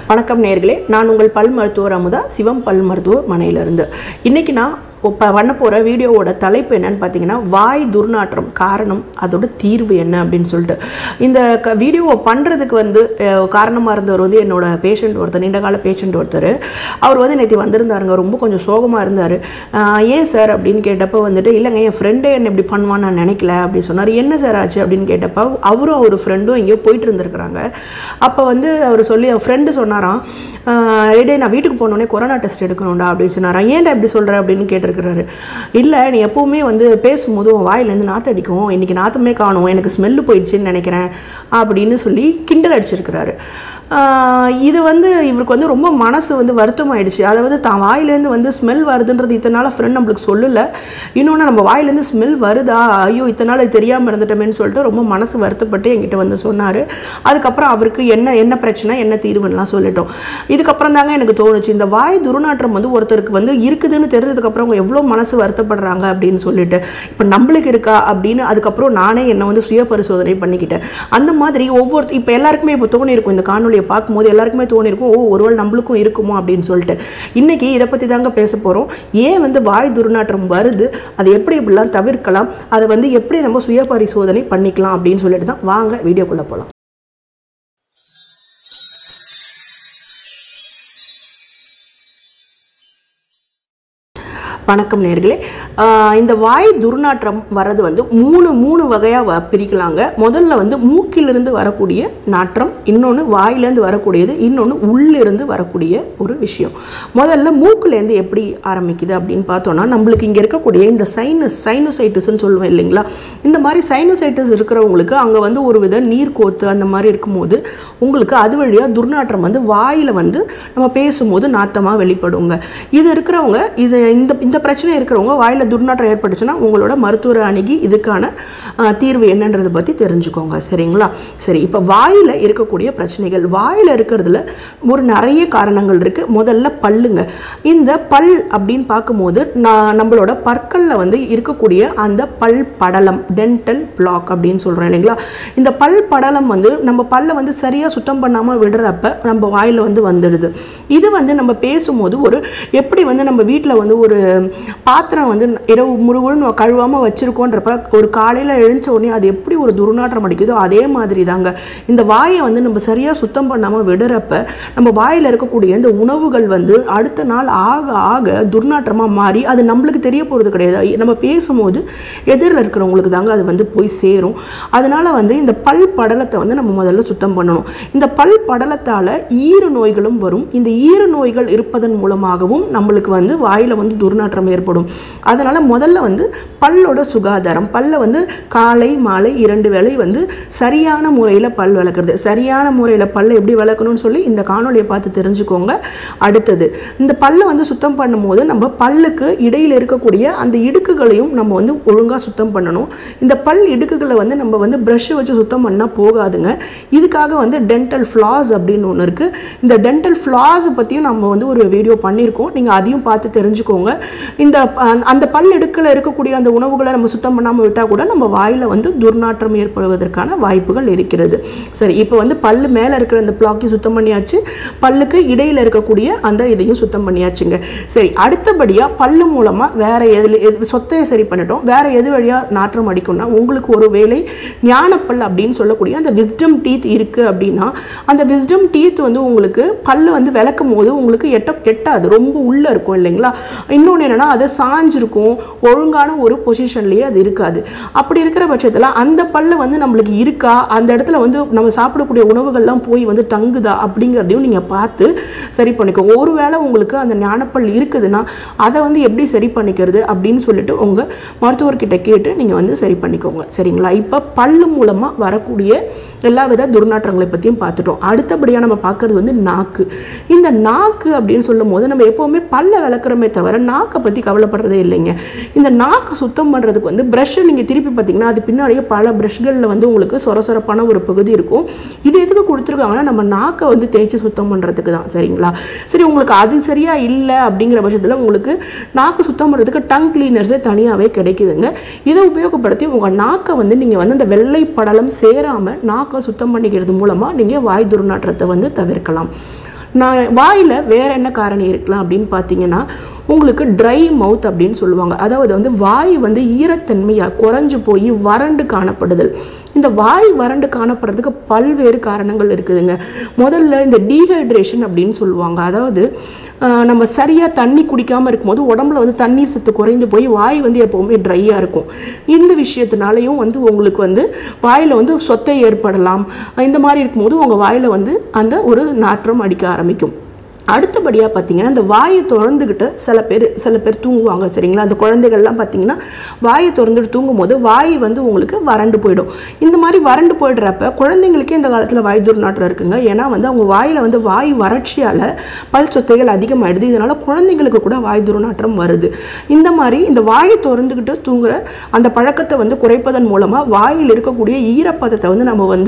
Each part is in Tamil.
வணக்கம் நேயர்களே, நான் உங்கள் பல் மருத்துவர் அமுதா, சிவம் பல் மருத்துவமனையிலிருந்து. இன்னைக்கு நான் பண்ண போகிற வீடியோவோட தலைப்பு என்னன்னு பார்த்தீங்கன்னா, வாய் துர்நாற்றம் காரணம், அதோட தீர்வு என்ன அப்படின்னு சொல்லிட்டு. இந்த வீடியோவை பண்ணுறதுக்கு காரணமாக இருந்தவர் என்னோட பேஷண்ட் ஒருத்தர், நீண்டகால பேஷண்ட் ஒருத்தர். அவர் நேற்று வந்திருந்தாருங்க. ரொம்ப கொஞ்சம் சோகமாக இருந்தார். ஏன் சார் அப்படின்னு கேட்டப்போ இல்லைங்க, என் ஃப்ரெண்டே என்ன இப்படி பண்ணுவான்னு நான் நினைக்கல அப்படின்னு சொன்னார். என்ன சார் ஆச்சு அப்படின்னு கேட்டப்போ அவரும் அவர் ஃப்ரெண்டும் எங்கேயோ போயிட்டு இருந்திருக்கிறாங்க. அப்போ அவர் சொல்லி அவர் ஃப்ரெண்டு சொன்னாராம், டே நான் வீட்டுக்கு போனோடனே கொரோனா டெஸ்ட் எடுக்கணும்டா அப்படின்னு சொன்னாராம். ஏன்டா இப்படி சொல்கிற அப்படின்னு கேட்டிருக்கிறாரு. இல்லை, நீ எப்போவுமே பேசும்போது உன் வாயிலேருந்து நாற்று அடிக்கும், இன்றைக்கி நாற்றமே காணும், எனக்கு ஸ்மெல்லு போயிடுச்சுன்னு நினைக்கிறேன் அப்படின்னு சொல்லி கிண்டல் அடிச்சிருக்கிறாரு. இது இவருக்கு ரொம்ப மனசு வருத்தமாயிடுச்சு. அதாவது தான் வாயிலேருந்து ஸ்மெல் வருதுன்றது இத்தனை நாள் ஃப்ரெண்ட் நம்மளுக்கு சொல்லலை. இன்னொன்று நம்ம வாயிலேருந்து ஸ்மெல் வருதா, ஐயோ இத்தனை நாள் தெரியாமல் இருந்துட்டோமேன்னு சொல்லிட்டு ரொம்ப மனசு வருத்தப்பட்டு என்கிட்ட சொன்னார். அதுக்கப்புறம் அவருக்கு என்ன பிரச்சனை, என்ன தீர்வுன்னெலாம் சொல்லிட்டோம். இதுக்கப்புறம் தாங்க எனக்கு தோணுச்சு, இந்த வாய் துர்நாற்றம் ஒருத்தருக்கு இருக்குதுன்னு தெரிஞ்சதுக்கப்புறம் அவங்க எவ்வளோ மனசு வருத்தப்படுறாங்க அப்படின்னு சொல்லிட்டு. இப்போ நம்மளுக்கு இருக்கா அப்படின்னு அதுக்கப்புறம் நானே என்னை சுய பரிசோதனை பண்ணிக்கிட்டேன். அந்த மாதிரி இப்போ எல்லாருக்குமே இப்போ தோணியிருக்கும், இந்த காணொலியை பார்க்கும்போது எல்லாருக்குமே தோணியிருக்கும், ஒருவேளை நம்மளுக்கும் இருக்குமோ அப்படின்னு சொல்லிட்டு. இன்னைக்கு இதை பற்றி தாங்க பேச போகிறோம். ஏன் வாய் துர்நாற்றம் வருது, அதை எப்படிலாம் தவிர்க்கலாம், அதை எப்படி நம்ம சுய பரிசோதனை பண்ணிக்கலாம் அப்படின்னு சொல்லிட்டு தான் வாங்க வீடியோக்குள்ளே போகலாம். வணக்கம் நேயர்களே, இந்த வாய் துர்நாற்றம் வர்றது மூணு வகையாக பிரிக்கலாங்க. முதல்ல மூக்கிலிருந்து வரக்கூடிய நாற்றம், இன்னொன்று வாயிலேருந்து வரக்கூடியது, இன்னொன்று உள்ளிருந்து வரக்கூடிய ஒரு விஷயம். முதல்ல மூக்குலேருந்து எப்படி ஆரம்பிக்குது அப்படின்னு பார்த்தோன்னா, நம்மளுக்கு இங்கே இருக்கக்கூடிய இந்த சைனோசைட்டிஸ்ன்னு சொல்லுவோம் இல்லைங்களா. இந்த மாதிரி சைனோசைட்டிஸ் இருக்கிறவங்களுக்கு அங்கே ஒரு வித நீர் கோத்து அந்த மாதிரி இருக்கும்போது உங்களுக்கு அது வழியாக துர்நாற்றம் வாயில் நம்ம பேசும்போது நாற்றமாக வெளிப்படுங்க. இது இருக்கிறவங்க இந்த பிரச்சனை இருக்கிறவங்க வாயில் துர்நாற்றம் ஏற்பட்டுச்சுன்னா உங்களோட மருத்துவரை அணுகி இதுக்கான தீர்வு என்னன்றதை பற்றி தெரிஞ்சுக்கோங்க. சரிங்களா? சரி, இப்போ வாயில் இருக்கக்கூடிய பிரச்சனைகள், வாயில் இருக்கிறதுல நிறைய காரணங்கள் இருக்குது. முதல்ல பல்லுங்க. இந்த பல் அப்படின்னு பார்க்கும்போது நம்மளோட பற்களில் இருக்கக்கூடிய அந்த பல் படலம், டென்டல் பிளாக் அப்படின்னு சொல்கிறோம் இல்லைங்களா. இந்த பல் படலம் நம்ம பல்லை சரியாக சுத்தம் பண்ணாமல் விடுறப்ப நம்ம வாயில் வந்துடுது. இது நம்ம பேசும்போது எப்படி நம்ம வீட்டில் ஒரு பாத்திரம் இரவு முழுவதும் கழுவாமல் வச்சுருக்கோன்றப்ப ஒரு காலையில் எழுந்த உடனே அது எப்படி ஒரு துர்நாற்றம் அடிக்குதோ அதே மாதிரி தாங்க இந்த வாயை நம்ம சரியாக சுத்தம் பண்ணாமல் விடுறப்ப நம்ம வாயில் இருக்கக்கூடிய இந்த உணவுகள் அடுத்த நாள் ஆக ஆக துர்நாற்றமாக மாறி அது நம்மளுக்கு தெரிய போகிறது கிடையாது. நம்ம பேசும்போது எதிரில் இருக்கிறவங்களுக்கு தாங்க அது போய் சேரும். அதனால் இந்த பல் படலத்தை நம்ம முதல்ல சுத்தம் பண்ணணும். இந்த பல் படலத்தால் ஈறு நோய்களும் வரும். இந்த ஈறு நோய்கள் இருப்பதன் மூலமாகவும் நம்மளுக்கு வாயில் துர்நாற்றம் ஏற்படும். அதனால் முதல்ல பல்லோட சுகாதாரம், பல்லை காலை மாலை 2 வேளை சரியான முறையில் பல் விளக்குறது. சரியான முறையில் பல்லை எப்படி விளக்கணும்னு சொல்லி இந்த காணொலியை பார்த்து தெரிஞ்சுக்கோங்க. அடுத்தது, இந்த பல்லை சுத்தம் பண்ணும்போது நம்ம பல்லுக்கு இடையில் இருக்கக்கூடிய அந்த இடுக்குகளையும் நம்ம ஒழுங்காக சுத்தம் பண்ணணும். இந்த பல் இடுக்குகளை நம்ம ப்ரஷ் வச்சு சுத்தம் பண்ணால் போகாதுங்க. இதுக்காக டென்டல் ஃப்ளாஸ் அப்படின்னு ஒன்று இருக்குது. இந்த டென்டல் ஃப்ளாஸ் பற்றியும் நம்ம ஒரு வீடியோ பண்ணியிருக்கோம், நீங்கள் அதையும் பார்த்து தெரிஞ்சுக்கோங்க. அந்த பல் இடுக்கில் இருக்கக்கூடிய அந்த உணவுகளை நம்ம சுத்தம் பண்ணாமல் விட்டால் கூட நம்ம வாயில் துர்நாற்றம் ஏற்படுவதற்கான வாய்ப்புகள் இருக்கிறது. சரி, இப்போ பல்லு மேலே இருக்கிற அந்த பிளாக்கையும் சுத்தம் பண்ணியாச்சு, பல்லுக்கு இடையில் இருக்கக்கூடிய அந்த இதையும் சுத்தம் பண்ணியாச்சுங்க. சரி, அடுத்தபடியாக பல்லு மூலமாக வேறு சொத்தையை சரி பண்ணிட்டோம். வேறு எது வழியாக நாற்றம் அடிக்கும்னா, உங்களுக்கு ஒரு வேளை ஞானப்பல் அப்படின்னு சொல்லக்கூடிய அந்த விஸ்டம் டீத் இருக்குது அப்படின்னா, அந்த விஸ்டம் டீத் உங்களுக்கு பல்லு விளக்கும் போது உங்களுக்கு எட்டாது, ரொம்ப உள்ளே இருக்கும் இல்லைங்களா. இன்னொன்று என்னென்னா, அதை சாஞ்சிருக்கும், ஒழுங்கான ஒரு பொசிஷன்லேயே அது இருக்காது. அப்படி இருக்கிற பட்சத்தில் அந்த பல்லு நம்மளுக்கு இருக்கா, அந்த இடத்துல நம்ம சாப்பிடக்கூடிய உணவுகள்லாம் போய் தங்குதா அப்படிங்கிறதையும் நீங்கள் பார்த்து சரி பண்ணிக்கோங்க. ஒருவேளை உங்களுக்கு அந்த ஞானப்பல் இருக்குதுன்னா அதை எப்படி சரி பண்ணிக்கிறது அப்படின்னு சொல்லிட்டு உங்கள் மருத்துவர்கிட்ட கேட்டு நீங்கள் சரி பண்ணிக்கோங்க. சரிங்களா? இப்போ பல்லு மூலமாக வரக்கூடிய எல்லா வித துர்நாற்றங்களை பற்றியும் பார்த்துட்டோம். அடுத்தபடியாக நம்ம பார்க்குறது நாக்கு. இந்த நாக்கு அப்படின்னு சொல்லும் போது நம்ம எப்போவுமே பல்லை விளக்குறோமே தவிர நாக்கை பற்றி கவலைப்படுறதே இல்லைங்க. இந்த நாக்கு சுத்தம் பண்ணுறதுக்கு ப்ரஷ்ஷை நீங்கள் திருப்பி பார்த்தீங்கன்னா அது பின்னாடியே பல ப்ரஷ்களில் உங்களுக்கு சொரசொரப்பான ஒரு பகுதி இருக்கும். இது எதுக்கு கொடுத்துருக்காங்கன்னா நம்ம நாக்கை தேய்ச்சி சுத்தம் பண்ணுறதுக்கு தான். சரிங்களா? சரி, உங்களுக்கு அது சரியாக இல்லை அப்படிங்கிற பட்சத்தில் உங்களுக்கு நாக்கு சுத்தம் பண்ணுறதுக்கு டங் கிளீனர்ஸே தனியாகவே கிடைக்குதுங்க. இதை உபயோகப்படுத்தி உங்கள் நாக்கை நீங்கள் அந்த வெள்ளை படலம் சேராமல் நாக்கை சுத்தம் பண்ணிக்கிறது மூலமாக நீங்கள் வாய் துர்நாற்றத்தை தவிர்க்கலாம். வாயில் வேறு என்ன காரணம் இருக்கலாம் அப்படின்னு பார்த்தீங்கன்னா, உங்களுக்கு ட்ரை மவுத் அப்படின்னு சொல்லுவாங்க. அதாவது வந்து வாய் வந்து ஈரத்தன்மையாக குறைஞ்சு போய் வறண்டு காணப்படுதல். இந்த வாய் வறண்டு காணப்படுறதுக்கு பல்வேறு காரணங்கள் இருக்குதுங்க. முதல்ல இந்த டீஹைட்ரேஷன் அப்படின்னு சொல்லுவாங்க. அதாவது நம்ம சரியாக தண்ணி குடிக்காமல் இருக்கும்போது உடம்புல வந்து தண்ணீர் சத்து குறைந்து போய் வாய் வந்து எப்போவுமே ட்ரையாக இருக்கும். இந்த விஷயத்தினாலையும் வந்து உங்களுக்கு வந்து வாயில் வந்து சொத்தை ஏற்படலாம். இந்த மாதிரி இருக்கும்போது உங்கள் வாயில் வந்து அந்த ஒரு நாற்றம் அடிக்க ஆரம்பிக்கும். அடுத்தபடியாக பார்த்தீங்கன்னா, இந்த வாயை திறந்துக்கிட்டு சில பேர் தூங்குவாங்க, சரிங்களா? அந்த குழந்தைகள்லாம் பார்த்தீங்கன்னா வாயை திறந்துட்டு தூங்கும் போது வாய் வந்து உங்களுக்கு வறண்டு போயிடும். இந்த மாதிரி வறண்டு போய்டுறப்ப குழந்தைங்களுக்கே இந்த காலத்தில் வாய் துர்நாற்றம் இருக்குங்க. ஏன்னா வந்து அவங்க வாயில் வந்து வாய் வறட்சியால் பல் சொத்தைகள் அதிகமாகிடுது. இதனால் குழந்தைங்களுக்கு கூட வாய் துர்நாற்றம் வருது. இந்த மாதிரி இந்த வாயை திறந்துக்கிட்டு தூங்குற அந்த பழக்கத்தை வந்து குறைப்பதன் மூலமாக வாயில் இருக்கக்கூடிய ஈரப்பதத்தை வந்து நம்ம வந்து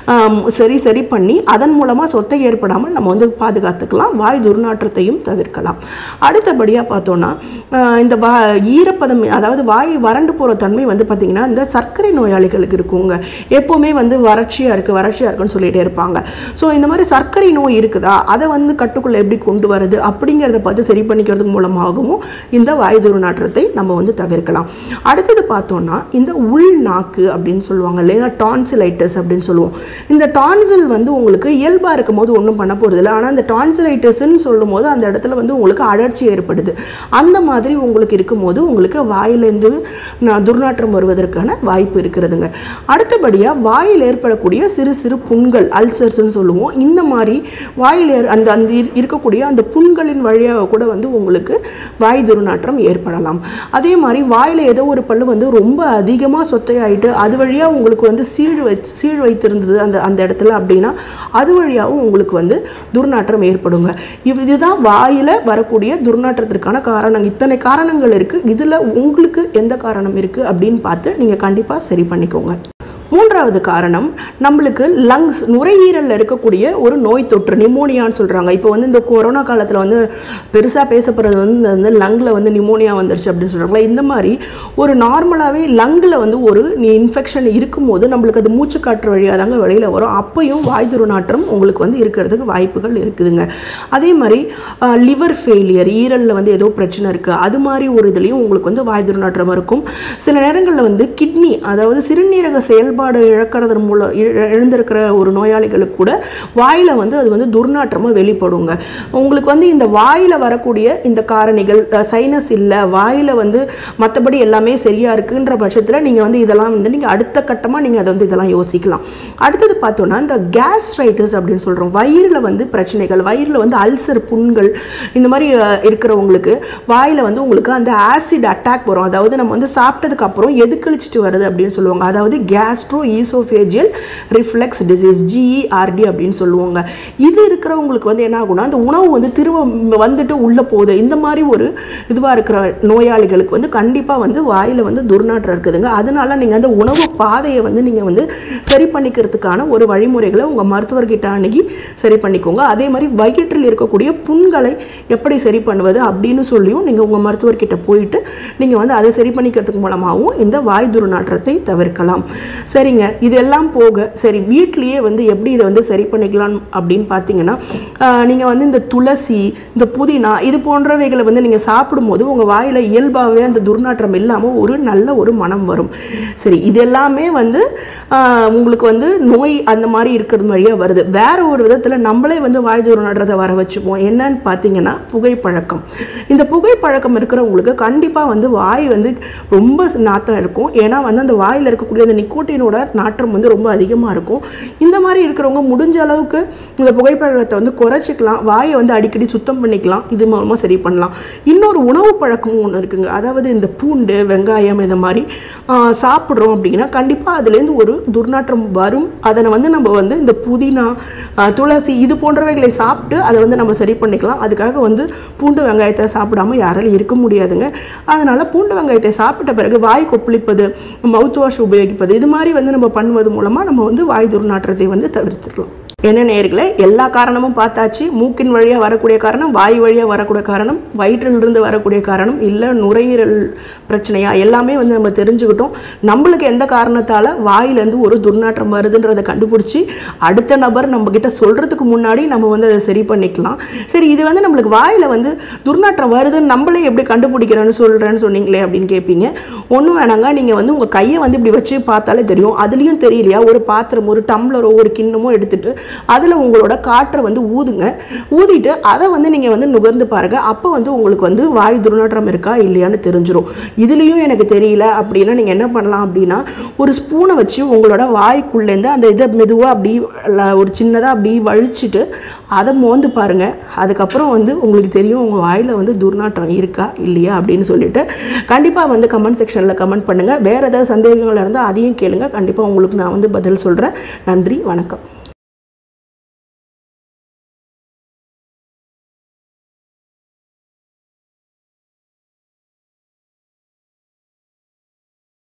சரி பண்ணி அதன் மூலமாக சொத்தை ஏற்படாமல் நம்ம வந்து பாதுகாத்துக்கலாம். வாய் துர்நாற்றத்தையும் தவிர்க்கலாம். அடுத்தபடியாக பார்த்தோன்னா, இந்த ஈரப்பதம், அதாவது வாய் வறண்டு போகிற தன்மை வந்து பார்த்திங்கன்னா இந்த சர்க்கரை நோயாளிகளுக்கு இருக்குங்க. எப்போவுமே வந்து வறட்சியாக இருக்குன்னு சொல்லிகிட்டே இருப்பாங்க. ஸோ இந்த மாதிரி சர்க்கரை நோய் இருக்குதா, அதை வந்து கட்டுக்குள்ளே எப்படி கொண்டு வருது அப்படிங்கிறத பார்த்து சரி பண்ணிக்கிறது மூலமாகவும் இந்த வாய் துர்நாற்றத்தை நம்ம வந்து தவிர்க்கலாம். அடுத்தது பார்த்தோன்னா, இந்த உள் நாக்கு அப்படின்னு சொல்லுவாங்க இல்லையா, டான்சிலைட்டிஸ் அப்படின்னு சொல்லுவோம். இந்த டான்சில் வந்து உங்களுக்கு இயல்பாக இருக்கும் போது ஒன்றும் பண்ண போகிறதில்ல. ஆனால் இந்த டான்சிலைட்டிஸ் சொல்லும் போது அந்த இடத்துல வந்து உங்களுக்கு அழற்சி ஏற்படுது. அந்த மாதிரி உங்களுக்கு இருக்கும்போது உங்களுக்கு வாயிலேருந்து துர்நாற்றம் வருவதற்கான வாய்ப்பு இருக்கிறதுங்க. அடுத்தபடியாக வாயில் ஏற்படக்கூடிய சிறு சிறு புண்கள், அல்சர்ஸ்ன்னு சொல்லுவோம். இந்த மாதிரி வாயில் அந்த இருக்கக்கூடிய அந்த புண்களின் வழியாக கூட வந்து உங்களுக்கு வாய் துர்நாற்றம் ஏற்படலாம். அதே மாதிரி வாயில் ஏதோ ஒரு பல்லு வந்து ரொம்ப அதிகமாக சொத்தையாயிட்டு அது வழியாக உங்களுக்கு வந்து சீழ் வைத்திருந்தது அந்த இடத்துல அப்படின்னா அது வழியாகவும் உங்களுக்கு வந்து துர்நாற்றம் ஏற்படுங்க. இதுதான் வாயில் வரக்கூடிய துர்நாற்றத்திற்கான காரணம். இத்தனை காரணங்கள் இருக்குது. இதில் உங்களுக்கு எந்த காரணம் இருக்குது அப்படின்னு பார்த்து நீங்கள் கண்டிப்பாக சரி பண்ணிக்கோங்க. மூன்றாவது காரணம், நம்மளுக்கு லங்ஸ், நுரையீரலில் இருக்கக்கூடிய ஒரு நோய் தொற்று, நிமோனியான்னு சொல்கிறாங்க. இப்போ வந்து இந்த கொரோனா காலத்தில் வந்து பெருசாக பேசப்படுறது வந்து லங்கில் வந்து நிமோனியா வந்துருச்சு அப்படின்னு சொல்கிறாங்களா. இந்த மாதிரி ஒரு நார்மலாகவே லங்கில் வந்து ஒரு இன்ஃபெக்ஷன் இருக்கும்போது நம்மளுக்கு அது மூச்சு காற்று வழியாக தாங்க வெளியில் வரும். அப்பையும் வாய் துர்நாற்றம் உங்களுக்கு வந்து இருக்கிறதுக்கு வாய்ப்புகள் இருக்குதுங்க. அதே மாதிரி லிவர் ஃபெயிலியர், ஈரலில் வந்து ஏதோ பிரச்சனை இருக்குது, அது மாதிரி ஒரு இதுலேயும் உங்களுக்கு வந்து வாய் துர்நாற்றம் இருக்கும். சில நேரங்களில் வந்து கிட்னி, அதாவது சிறுநீரக செயல்பாடு இழக்கிறதன் மூலம் எழுந்திருக்கிற ஒரு நோயாளிகளுக்கு கூட வாயில் வந்து அது வந்து துர்நாற்றமாக வெளிப்படுங்க. உங்களுக்கு வந்து இந்த வாயில் வரக்கூடிய இந்த காரணிகள், சைனஸ் இல்லை, வாயில் வந்து மற்றபடி எல்லாமே சரியாக இருக்குன்ற பட்சத்தில் நீங்கள் வந்து இதெல்லாம் வந்து நீங்கள் அடுத்த கட்டமாக நீங்கள் அதை வந்து இதெல்லாம் யோசிக்கலாம். அடுத்தது பார்த்தோன்னா, இந்த கேஸ்ட்ரைட்டிஸ் அப்படின்னு சொல்கிறோம். வயிறில் வந்து பிரச்சனைகள், வயிறில் வந்து அல்சர், புண்கள், இந்த மாதிரி இருக்கிறவங்களுக்கு வாயில் வந்து உங்களுக்கு அந்த ஆசிட் அட்டாக் வரும். அதாவது நம்ம வந்து சாப்பிட்டதுக்கு அப்புறம் எது கழிச்சிட்டு வருது அப்படின்னு சொல்லுவாங்க. அதாவது கேஸ்ட்ரோஈசோஃபேஜியல் ரிஃப்ளெக்ஸ் டிசீஸ், GERD அப்படின்னு சொல்லுவாங்க. இது இருக்கிறவங்களுக்கு வந்து என்ன ஆகும்னா, அந்த உணவு வந்து திரும்ப வந்துட்டு உள்ளே போகுது. இந்த மாதிரி ஒரு இதுவாக இருக்கிற நோயாளிகளுக்கு வந்து கண்டிப்பாக வந்து வாயில் வந்து துர்நாற்றம் இருக்குதுங்க. அதனால நீங்கள் அந்த உணவு பாதையை வந்து நீங்கள் வந்து சரி பண்ணிக்கிறதுக்கான ஒரு வழிமுறைகளை உங்கள் மருத்துவர்கிட்ட அணுகி சரி பண்ணிக்கோங்க. அதே மாதிரி வயிற்றில் இருக்கக்கூடிய புண்களை எப்படி சரி பண்ணுவது அப்படின்னு சொல்லியும் நீங்கள் உங்கள் மருத்துவர்கிட்ட போயிட்டு நீங்கள் வந்து அதை சரி பண்ணிக்கிறதுக்கு மூலமாகவும் இந்த வாய் துர்நாற்றத்தை தவிர்க்கலாம். சரிங்க, இதெல்லாம் போக சரி வீட்லேயே வந்து எப்படி இதை வந்து சரி பண்ணிக்கலாம் அப்படின்னு பார்த்தீங்கன்னா, நீங்கள் வந்து இந்த துளசி, இந்த புதினா, இது போன்றவைகளை வந்து நீங்கள் சாப்பிடும்போது உங்கள் வாயில் இயல்பாகவே அந்த துர்நாற்றம் இல்லாமல் ஒரு நல்ல ஒரு மனம் வரும். சரி, இது எல்லாமே வந்து உங்களுக்கு வந்து நோய் அந்த மாதிரி இருக்கிறது வழியாக வருது. வேறு ஒரு விதத்தில் நம்மளே வந்து வாய் துர்நாற்றத்தை வர வச்சுப்போம். என்னன்னு பார்த்தீங்கன்னா, புகைப்பழக்கம். இந்த புகைப்பழக்கம் இருக்கிறவங்களுக்கு கண்டிப்பாக வந்து வாய் வந்து ரொம்ப நாத்தம் இருக்கும். ஏன்னா வந்து அந்த வாயில் இருக்கக்கூடிய அந்த நிக்கோட்டினோட நாற்றம் வந்து ரொம்ப அதிகமாக இருக்கும். இந்த மாதிரி இருக்கிறவங்க முடிஞ்ச அளவுக்கு இந்த புகைப்பழக்கத்தை வந்து குறைச்சிக்கலாம். வாயை வந்து அடிக்கடி சுத்தம் பண்ணிக்கலாம். இது மூலமாக சரி பண்ணலாம். இன்னொரு உணவு பழக்கமும் ஒன்று இருக்குங்க. அதாவது இந்த பூண்டு, வெங்காயம் இந்த மாதிரி சாப்பிட்றோம் அப்படின்னா கண்டிப்பாக அதுலேருந்து ஒரு துர்நாற்றம் வரும். அதனை வந்து நம்ம வந்து இந்த புதினா, துளசி இது போன்றவைகளை சாப்பிட்டு அதை வந்து நம்ம சரி பண்ணிக்கலாம். அதுக்காக வந்து பூண்டு வெங்காயத்தை சாப்பிடாமல் யாராலும் இருக்க முடியாதுங்க. அதனால் பூண்டு வெங்காயத்தை சாப்பிட்ட பிறகு வாய் கொப்பளிப்பது, மவுத் வாஷ் உபயோகிப்பது, இது மாதிரி வந்து நம்ம பண்ணுவது மூலமாக நம்ம வந்து வாய் துர்நாற்றத்தை வந்து தவிர்த்துக்கலாம். என்ன நேயர்களே, எல்லா காரணமும் பார்த்தாச்சு. மூக்கின் வழியாக வரக்கூடிய காரணம், வாய் வழியாக வரக்கூடிய காரணம், வயிற்றிலிருந்து வரக்கூடிய காரணம், இல்லை நுரையீரல் பிரச்சனையா, எல்லாமே வந்து நம்ம தெரிஞ்சுக்கிட்டோம். நம்மளுக்கு எந்த காரணத்தால் வாயிலேருந்து ஒரு துர்நாற்றம் வருதுன்றதை கண்டுபிடிச்சி அடுத்த நபர் நம்மக்கிட்ட சொல்கிறதுக்கு முன்னாடி நம்ம வந்து அதை சரி பண்ணிக்கலாம். சரி, இது வந்து நம்மளுக்கு வாயில் வந்து துர்நாற்றம் வருதுன்னு நம்மளே எப்படி கண்டுபிடிக்கிறேன்னு சொல்கிறேன்னு சொன்னீங்களே அப்படின்னு கேட்பீங்க. ஒன்றும் வேணாங்க, நீங்கள் வந்து உங்கள் கையை வந்து இப்படி வச்சு பார்த்தாலே தெரியும். அதுலேயும் தெரியலையா, ஒரு பாத்திரம், ஒரு டம்ளரோ ஒரு கிண்ணமோ எடுத்துட்டு அதில் உங்களோட காற்றை வந்து ஊதுங்க. ஊதிட்டு அதை வந்து நீங்கள் வந்து நுகர்ந்து பாருங்கள். அப்போ வந்து உங்களுக்கு வந்து வாய் துர்நாற்றம் இருக்கா இல்லையான்னு தெரிஞ்சிடும். இதுலேயும் எனக்கு தெரியல அப்படின்னா நீங்கள் என்ன பண்ணலாம் அப்படின்னா, ஒரு ஸ்பூனை வச்சு உங்களோட வாய்க்குள்ளேருந்து அந்த இதை மெதுவாக அப்படி ஒரு சின்னதாக அப்படி வழிச்சிட்டு அதை மோந்து பாருங்கள். அதுக்கப்புறம் வந்து உங்களுக்கு தெரியும் உங்கள் வாயில் வந்து துர்நாற்றம் இருக்கா இல்லையா அப்படின்னு சொல்லிட்டு. கண்டிப்பாக வந்து கமெண்ட் செக்ஷனில் கமெண்ட் பண்ணுங்கள். வேறு ஏதாவது சந்தேகங்கள் இருந்தால் அதையும் கேளுங்க. கண்டிப்பாக உங்களுக்கு நான் வந்து பதில் சொல்கிறேன். நன்றி, வணக்கம்.